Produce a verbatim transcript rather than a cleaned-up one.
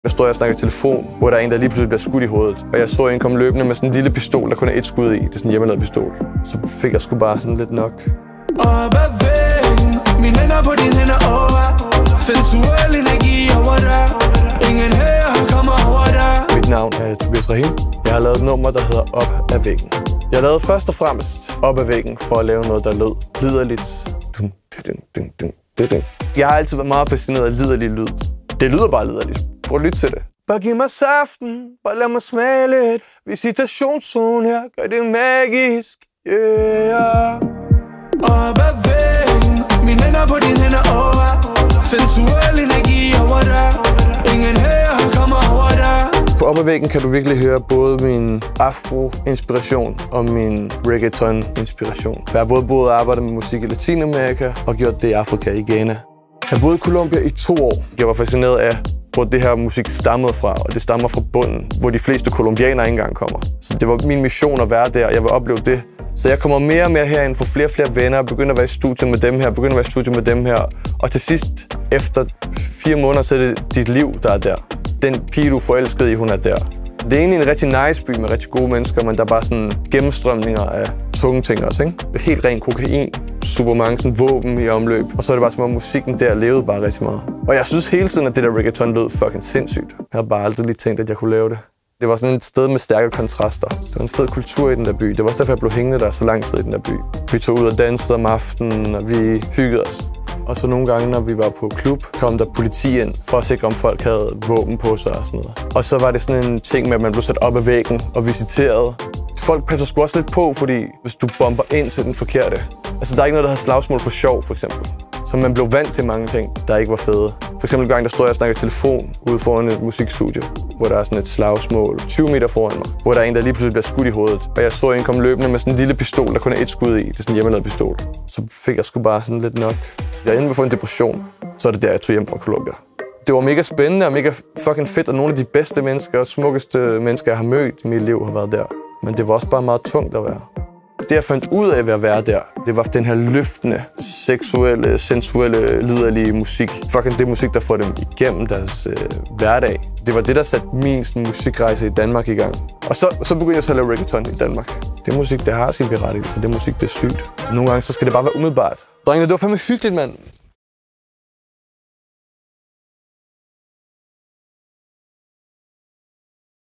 Jeg står og snakker i telefon, hvor der er en, der lige pludselig bliver skudt i hovedet. Og jeg så en komme løbende med sådan en lille pistol, der kun er et skud i. Det er sådan en hjemmelavet pistol. Så fik jeg sgu bare sådan lidt nok. Op ad væggen, mine hænder på dine hænder over. Sensuel energi over dig. Ingen her kommer over dig. Mit navn er Tobias Rahim. Jeg har lavet et nummer, der hedder Op ad væggen. Jeg lavede først og fremmest Op ad væggen for at lave noget, der lød liderligt. Jeg har altid været meget fascineret af liderlig lyd. Det lyder bare liderligt. Prøv at lytte til det. Bare giv mig saften, bare lad mig smage lidt. Visitationszone her, gør det magisk, yeah. Op ad væggen, mine hænder på dine hænder over. Sensuel energi over dig. Ingen her kommer over dig. På Op ad væggen kan du virkelig høre både min afro-inspiration og min reggaeton-inspiration. Jeg har både boet og arbejdet med musik i Latinamerika og gjort det i Afrika i Ghana. Jeg boede i Colombia i to år. Jeg var fascineret af, hvor det her musik stammede fra, og det stammer fra bunden, hvor de fleste colombianere ikke engang kommer. Så det var min mission at være der, og jeg vil opleve det. Så jeg kommer mere og mere herind, får flere og flere venner, begynder at være i studiet med dem her, begynder at være i studiet med dem her. Og til sidst, efter fire måneder, så er det dit liv, der er der. Den pige, du er forelsket i, hun er der. Det er egentlig en rigtig nice by med rigtig gode mennesker, men der er bare sådan gennemstrømninger af tunge ting også, ikke? Helt ren kokain, super mange sådan våben i omløb, og så er det bare som om musikken der levede bare rigtig meget. Og jeg synes hele tiden, at det der reggaeton lød fucking sindssygt. Jeg havde bare aldrig lige tænkt, at jeg kunne lave det. Det var sådan et sted med stærke kontraster. Det var en fed kultur i den der by. Det var også derfor, jeg blev hængende der så lang tid i den der by. Vi tog ud og dansede om aftenen, og vi hyggede os. Og så nogle gange, når vi var på klub, kom der politi ind for at sikre, om folk havde våben på sig og sådan noget. Og så var det sådan en ting med, at man blev sat op ad væggen og visiteret. Folk passer sgu også lidt på, fordi hvis du bomber ind til den forkerte. Altså, der er ikke noget, der har slagsmål for sjov, for eksempel. Så man blev vant til mange ting, der ikke var fede. For eksempel en gang, der står jeg og snakker i telefon ude foran et musikstudie, hvor der er sådan et slagsmål tyve meter foran mig, hvor der er en, der lige pludselig bliver skudt i hovedet. Og jeg så en komme løbende med sådan en lille pistol, der kun er et skud i. Det er sådan en hjemmelavet pistol. Så fik jeg sgu bare sådan lidt nok. Jeg endte med at få en depression, så er det der, jeg tog hjem fra Colombia. Det var mega spændende og mega fucking fedt, og nogle af de bedste mennesker og smukkeste mennesker, jeg har mødt i mit liv, har været der. Men det var også bare meget tungt at være. Det, jeg fandt ud af ved at være der, det var den her løftende, seksuelle, sensuelle, liderlige musik. Fucking det musik, der får dem igennem deres øh, hverdag. Det var det, der satte min sådan, musikrejse i Danmark i gang. Og så, så begyndte jeg så at lave reggaeton i Danmark. Det musik, det har sin berettigelse. Det musik, det er sygt. Nogle gange, så skal det bare være umiddelbart. Drengene, det var fandme hyggeligt, mand.